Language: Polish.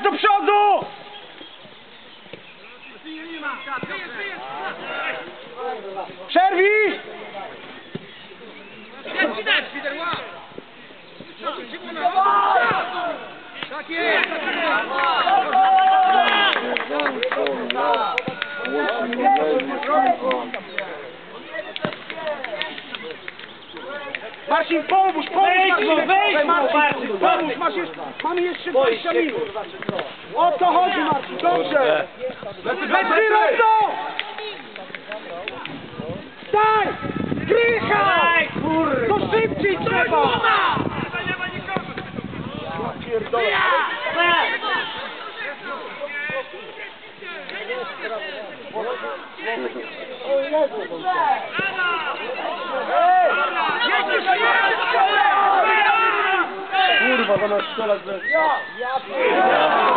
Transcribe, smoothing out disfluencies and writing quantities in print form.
do przodu! Przerwij! Tak jest! Marcin, pomóż! Pomóż, mamy jeszcze 20 minut. O to chodzi, Marcin, dobrze! Lepiej równo! Daj! Krycha! To szybciej trzeba! Pierdolę. Kurwa, zamiast strzelać,